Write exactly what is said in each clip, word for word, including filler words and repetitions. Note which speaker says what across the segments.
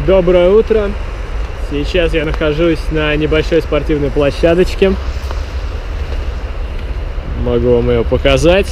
Speaker 1: Доброе утро! Сейчас я нахожусь на небольшой спортивной площадочке. Могу вам ее показать.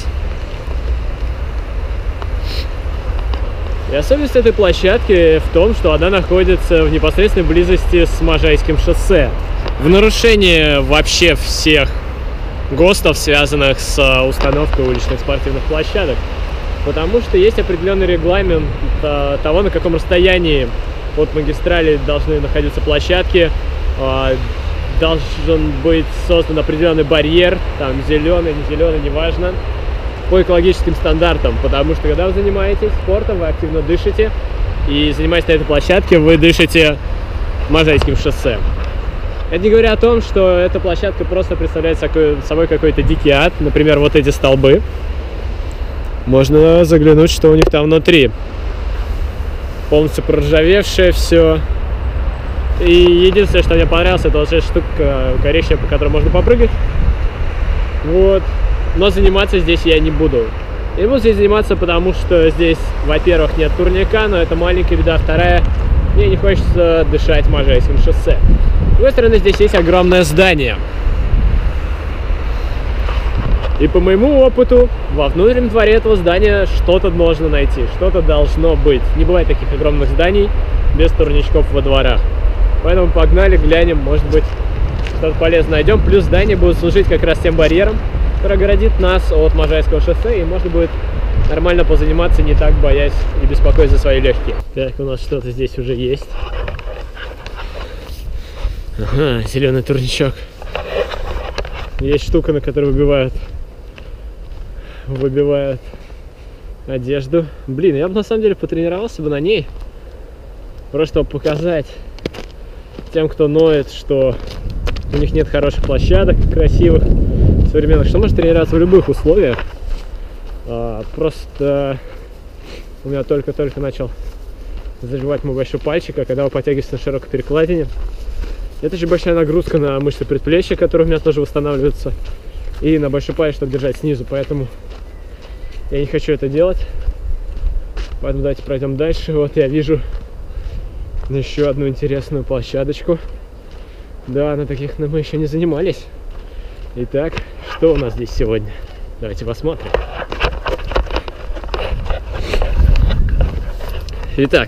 Speaker 1: И особенность этой площадки в том, что она находится в непосредственной близости с Можайским шоссе. В нарушение вообще всех ГОСТов, связанных с установкой уличных спортивных площадок. Потому что есть определенный регламент того, на каком расстоянии от магистрали должны находиться площадки. Должен быть создан определенный барьер, там зеленый, не зеленый, неважно, по экологическим стандартам. Потому что когда вы занимаетесь спортом, вы активно дышите, и занимаясь на этой площадке, вы дышите Можайским шоссе. Это не говоря о том, что эта площадка просто представляет собой какой-то дикий ад. Например, вот эти столбы. Можно заглянуть, что у них там внутри. Полностью проржавевшее все. И единственное, что мне понравилось, это вот эта штука коричневая, по которой можно попрыгать. Вот. Но заниматься здесь я не буду. Я не буду здесь заниматься, потому что здесь, во-первых, нет турника, но это маленькая беда. Вторая, мне не хочется дышать Можайским шоссе. С другой стороны, здесь есть огромное здание. И по моему опыту, во внутреннем дворе этого здания что-то можно найти, что-то должно быть. Не бывает таких огромных зданий без турничков во дворах. Поэтому погнали, глянем, может быть, что-то полезное найдем. Плюс здание будет служить как раз тем барьером, который оградит нас от Можайского шоссе, и можно будет нормально позаниматься, не так боясь и беспокоясь за свои легкие. Так, у нас что-то здесь уже есть. Ага, зеленый турничок. Есть штука, на которой выбивают выбивают одежду. Блин, я бы на самом деле потренировался бы на ней. Просто чтобы показать тем, кто ноет, что у них нет хороших площадок, красивых, современных, что может тренироваться в любых условиях. А, просто у меня только-только начал заживать мой большой пальчик, а когда вы подтягиваетесь на широкой перекладине, это же большая нагрузка на мышцы предплечья, которые у меня тоже восстанавливаются, и на большой палец, чтобы держать снизу, поэтому я не хочу это делать. Поэтому давайте пройдем дальше. Вот я вижу еще одну интересную площадочку. Да, на таких мы еще не занимались. Итак, что у нас здесь сегодня? Давайте посмотрим. Итак,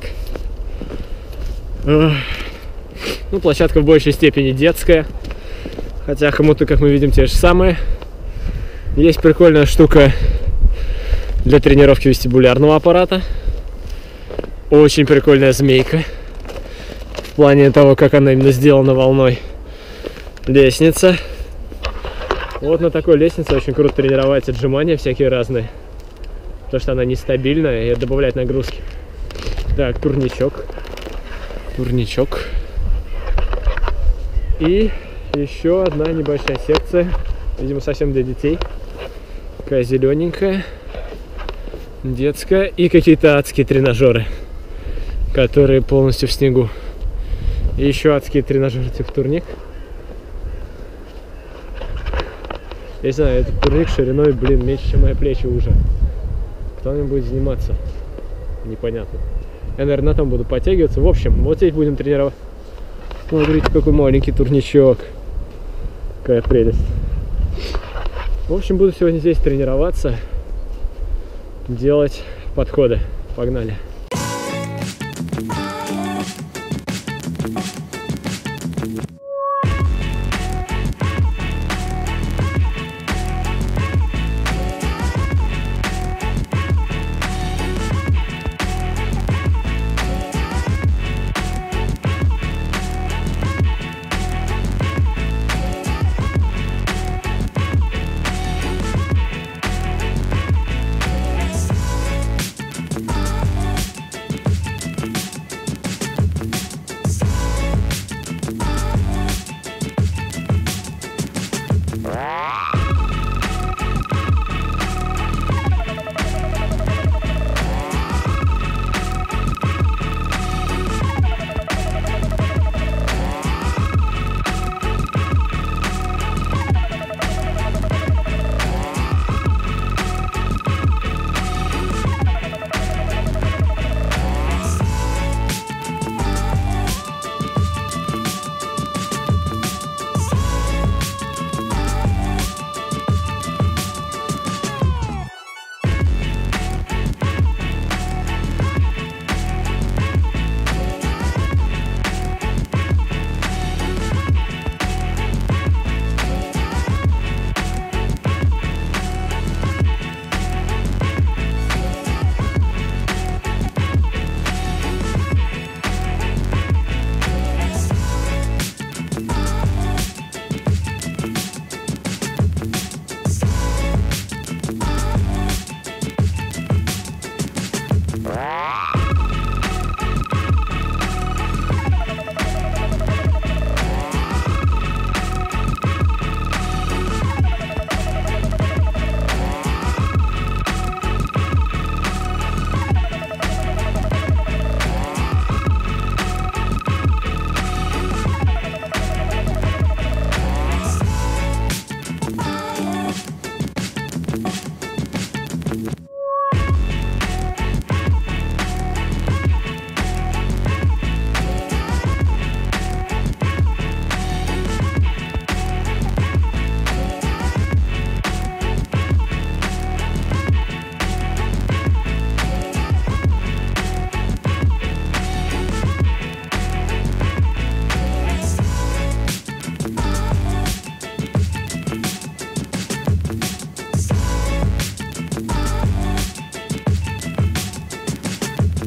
Speaker 1: ну, площадка в большей степени детская, хотя хомуты, как мы видим, те же самые. Есть прикольная штука для тренировки вестибулярного аппарата. Очень прикольная змейка в плане того, как она именно сделана волной. Лестница. Вот на такой лестнице очень круто тренировать отжимания всякие разные, потому что она нестабильная и добавляет нагрузки. Так, турничок. Турничок. И еще одна небольшая секция, видимо, совсем для детей. Такая зелененькая, детская. И какие-то адские тренажеры, которые полностью в снегу. И еще адские тренажеры типа турник. Я не знаю, этот турник шириной, блин, меньше, чем мои плечи уже. Кто мне будет заниматься? Непонятно. Я, наверное, на том буду подтягиваться. В общем, вот здесь будем тренировать. Смотрите, какой маленький турничок. Какая прелесть. В общем, буду сегодня здесь тренироваться, делать подходы. Погнали.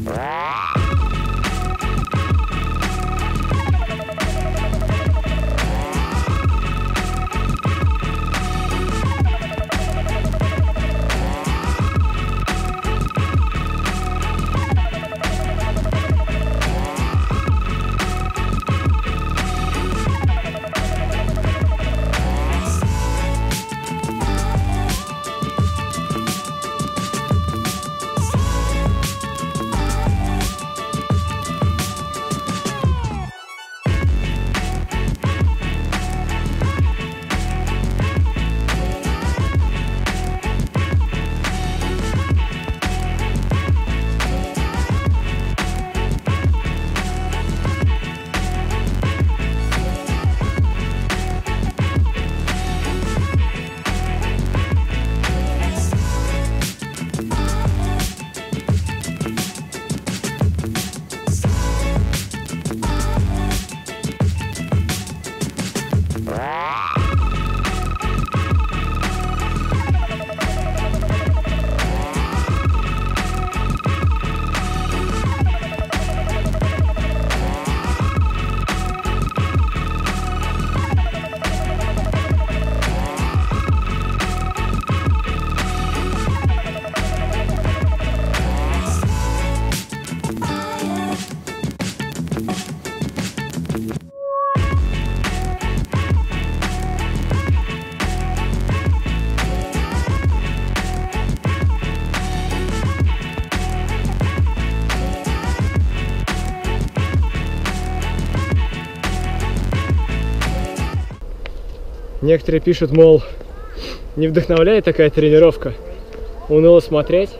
Speaker 1: Некоторые пишут, мол, не вдохновляет такая тренировка, уныло смотреть.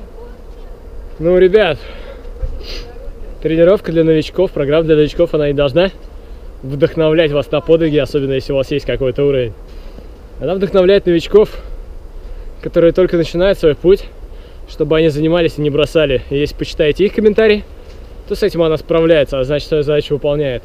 Speaker 1: Ну, ребят, тренировка для новичков, программа для новичков, она и должна вдохновлять вас на подвиги, особенно если у вас есть какой-то уровень. Она вдохновляет новичков, которые только начинают свой путь, чтобы они занимались и не бросали. И если почитаете их комментарии, то с этим она справляется, а значит, свою задачу выполняет.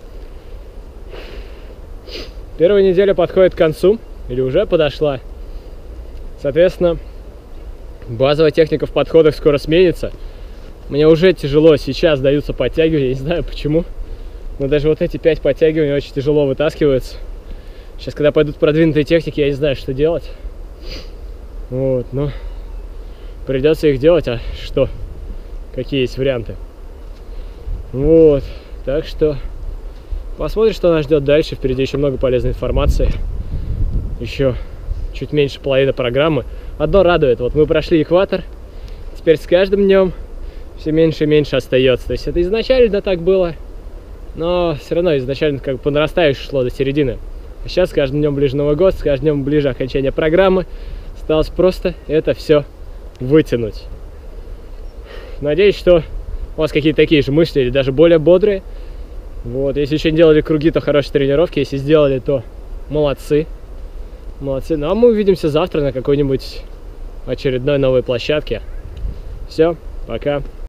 Speaker 1: Первая неделя подходит к концу, или уже подошла. Соответственно, базовая техника в подходах скоро сменится. Мне уже тяжело сейчас даются подтягивания, я не знаю почему. Но даже вот эти пять подтягиваний очень тяжело вытаскиваются. Сейчас, когда пойдут продвинутые техники, я не знаю, что делать. Вот, но придется их делать, а что? Какие есть варианты? Вот, так что посмотрим, что нас ждет дальше. Впереди еще много полезной информации. Еще чуть меньше половины программы. Одно радует, вот мы прошли экватор. Теперь с каждым днем все меньше и меньше остается. То есть это изначально так было, но все равно изначально как бы по нарастающей шло до середины. А сейчас с каждым днем ближе Новый год, с каждым днем ближе окончание программы. Осталось просто это все вытянуть. Надеюсь, что у вас какие-то такие же мысли или даже более бодрые. Вот, если еще не делали круги, то хорошие тренировки. Если сделали, то молодцы. Молодцы. Ну а мы увидимся завтра на какой-нибудь очередной новой площадке. Все, пока.